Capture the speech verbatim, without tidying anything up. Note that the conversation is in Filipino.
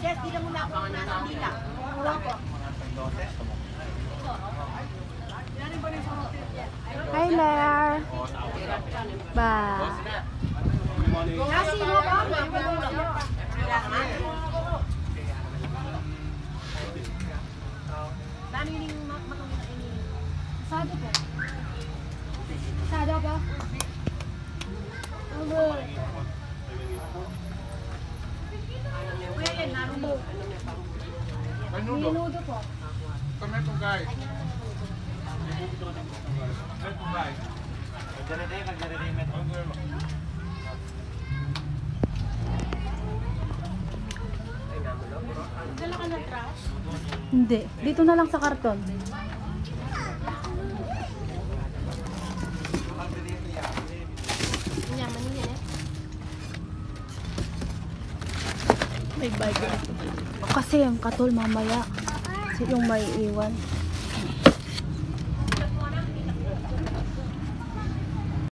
Yes, di na muna ako nasa dila. Hi there. Ba. Nasi mo ba? Dami ning makamita ini. Sado po. Sado ba? Ano? Kuya, narulo. Minudo po. Kami itong guys. Itong guys. Nagdari-day, nagdari-day metro. Dala ka ng trash? Hindi. Dito na lang sa karton. Yaman niya eh. May bike. Kasi yung katol mamaya. Kasi yung may iwan.